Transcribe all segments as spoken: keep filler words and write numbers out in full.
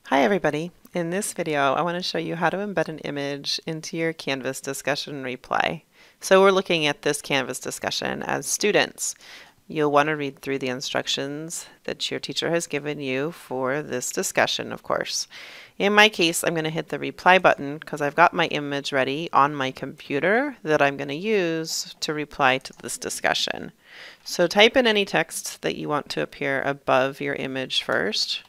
Hi everybody. In this video I want to show you how to embed an image into your Canvas discussion reply. So we're looking at this Canvas discussion as students. You'll want to read through the instructions that your teacher has given you for this discussion, of course. In my case, I'm going to hit the reply button because I've got my image ready on my computer that I'm going to use to reply to this discussion. So type in any text that you want to appear above your image first.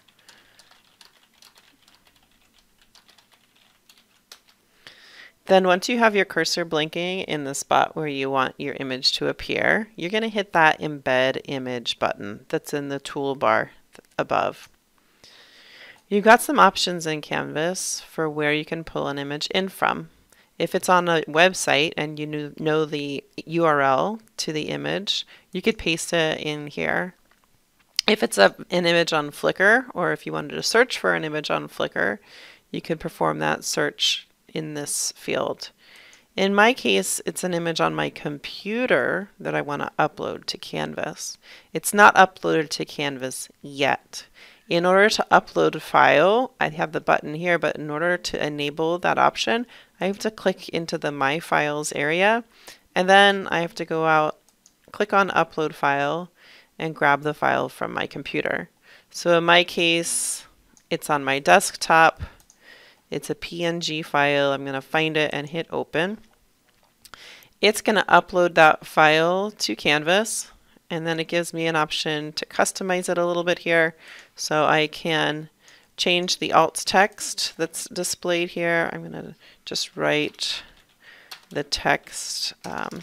Then once you have your cursor blinking in the spot where you want your image to appear, you're going to hit that Embed Image button that's in the toolbar above. You've got some options in Canvas for where you can pull an image in from. If it's on a website and you know the U R L to the image, you could paste it in here. If it's a, an image on Flickr, or if you wanted to search for an image on Flickr, you could perform that search in this field. In my case, it's an image on my computer that I want to upload to Canvas. It's not uploaded to Canvas yet. In order to upload a file, I have the button here, but in order to enable that option, I have to click into the My Files area, and then I have to go out, click on Upload File, and grab the file from my computer. So in my case, it's on my desktop. It's a P N G file. I'm going to find it and hit open. It's going to upload that file to Canvas, and then it gives me an option to customize it a little bit here. So I can change the alt text that's displayed here. I'm going to just write the text um,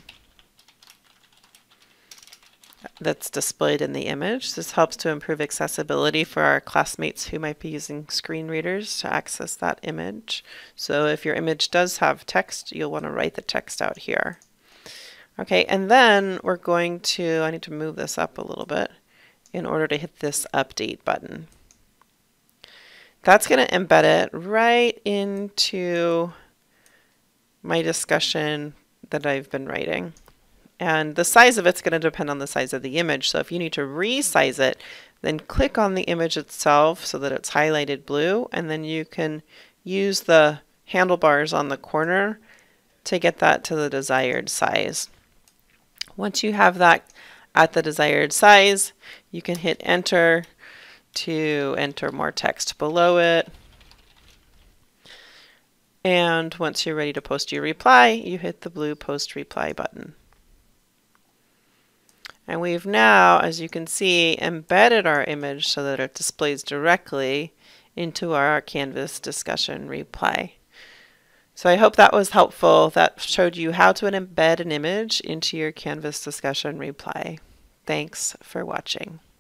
that's displayed in the image. This helps to improve accessibility for our classmates who might be using screen readers to access that image. So if your image does have text, you'll want to write the text out here. Okay, and then we're going to, I need to move this up a little bit in order to hit this update button. That's going to embed it right into my discussion that I've been writing. And the size of it's going to depend on the size of the image. So if you need to resize it, then click on the image itself so that it's highlighted blue, and then you can use the handlebars on the corner to get that to the desired size. Once you have that at the desired size, you can hit enter to enter more text below it. And once you're ready to post your reply, you hit the blue post reply button. And we've now, as you can see, embedded our image so that it displays directly into our Canvas discussion reply. So I hope that was helpful. That showed you how to embed an image into your Canvas discussion reply. Thanks for watching.